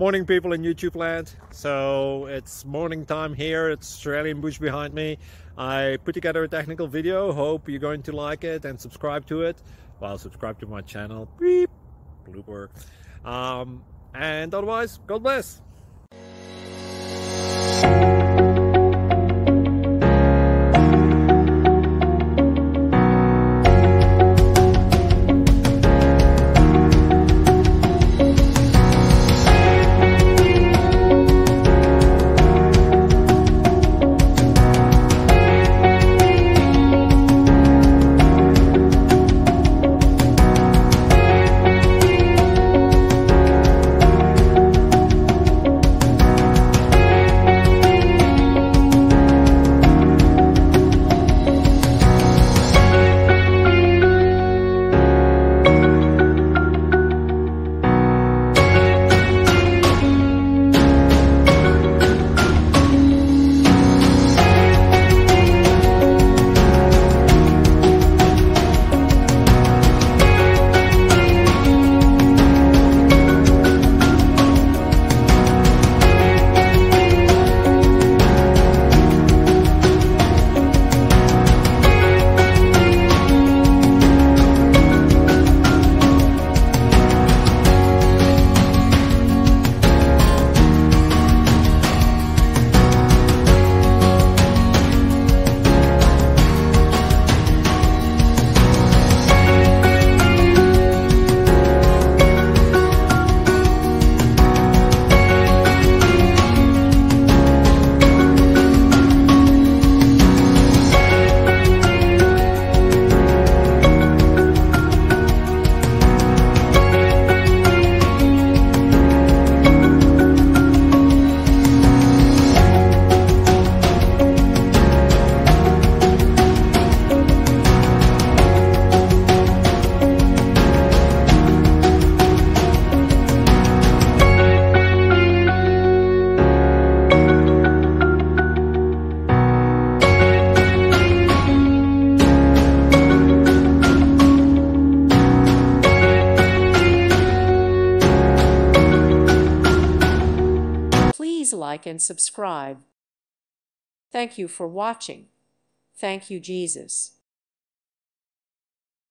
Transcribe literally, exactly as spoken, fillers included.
Morning, people in YouTube land. So it's morning time here. It's Australian bush behind me. I put together a technical video. Hope you're going to like it and subscribe to it. Well, subscribe to my channel. Beep. Blooper. Um, and otherwise, God bless. Please like and subscribe. Thank you for watching. Thank you, Jesus.